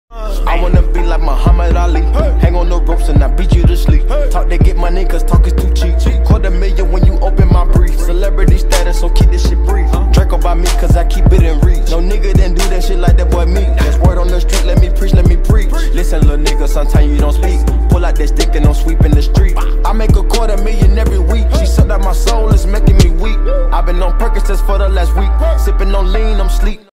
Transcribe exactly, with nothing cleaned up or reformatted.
I wanna be like Muhammad Ali. Hang on the ropes and I beat you to sleep. Talk to get money cause talk is too cheap. Quarter million when you open my brief. Celebrity status, so keep this shit brief. Draco by me cause I keep it in reach. No nigga didn't do that shit like that boy me. There's word on the street, let me preach, let me preach. Listen little nigga, sometimes you don't speak. Pull out that stick and I'm sweeping the street. I make a quarter million every week. She sucked out my soul, it's making me weak. I've been on Percocets for the last week. Sipping on lean, I'm sleep.